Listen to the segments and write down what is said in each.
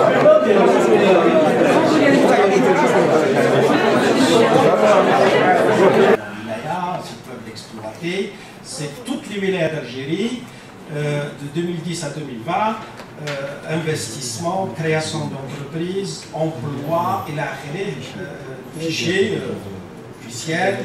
C'est toutes les wilayas d'Algérie, de 2010 à 2020, investissement, création d'entreprises, emploi, et la fichiers officiels.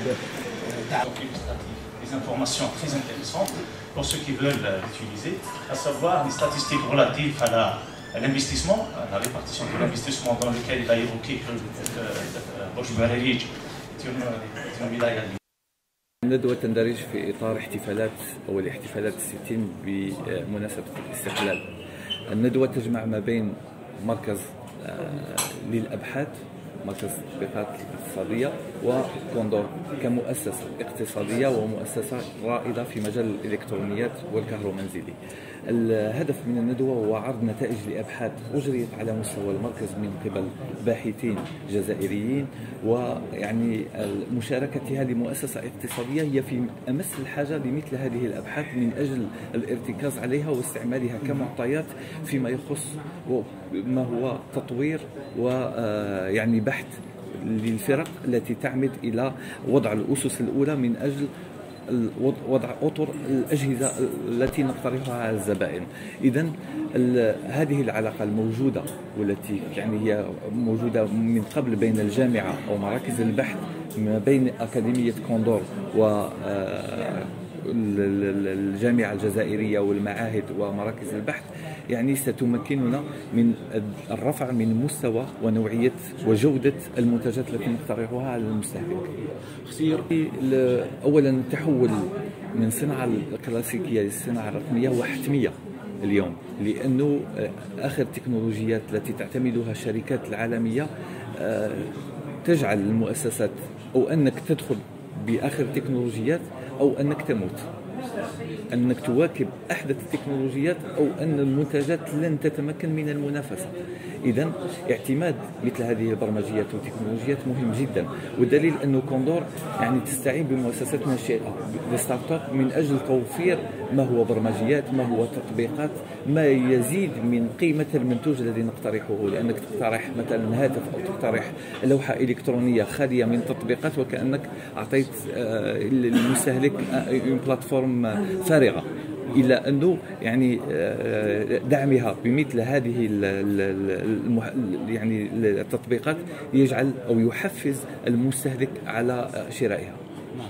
Des informations très intéressantes pour ceux qui veulent l'utiliser, à savoir les statistiques relatives à l'investissement, à la répartition de l'investissement dans lequel il a évoqué que Bosch Baralij est une wilaya. الندوة تندرج في إطار احتفالات أو الاحتفالات الستين بمناسبة الاستقلال. الندوة تجمع ما بين مركز للأبحاث، مركز التطبيقات الاقتصادية، وكوندور كمؤسسة اقتصادية ومؤسسة رائدة في مجال الإلكترونيات والكهرومنزلي. الهدف من الندوة هو عرض نتائج لأبحاث أجريت على مستوى المركز من قبل باحثين جزائريين، ويعني مشاركتها لمؤسسة اقتصادية هي في أمس الحاجة لمثل هذه الأبحاث من أجل الارتكاز عليها واستعمالها كمعطيات فيما يخص ما هو تطوير ويعني بحث للفرق التي تعمد إلى وضع الأسس الأولى من أجل وضع أطر الأجهزة التي نقترحها على الزبائن. إذن هذه العلاقة الموجودة والتي يعني هي موجودة من قبل بين الجامعة أو مراكز البحث ما بين أكاديمية كوندور و الجامعة الجزائرية والمعاهد ومراكز البحث يعني ستمكننا من الرفع من مستوى ونوعية وجودة المنتجات التي نقترحها على المستهلك. أولا التحول من الصناعة الكلاسيكية للصناعة الرقمية هو حتمية اليوم، لأنه آخر التكنولوجيات التي تعتمدها الشركات العالمية تجعل المؤسسات أو أنك تدخل بآخر التكنولوجيات أو أنك تموت، أنك تواكب أحدث التكنولوجيات أو أن المنتجات لن تتمكن من المنافسة. إذن اعتماد مثل هذه البرمجيات والتكنولوجيات مهم جدا، والدليل أنه كوندور يعني تستعين بمؤسسات ناشئة للستارت اب من أجل توفير ما هو برمجيات، ما هو تطبيقات، ما يزيد من قيمة المنتوج الذي نقترحه. لأنك تقترح مثلا هاتف أو تقترح لوحة إلكترونية خالية من تطبيقات وكأنك أعطيت للمستهلك بلاتفورم فارغة، إلى أنه يعني دعمها بمثل هذه يعني التطبيقات يجعل أو يحفز المستهلك على شرائها.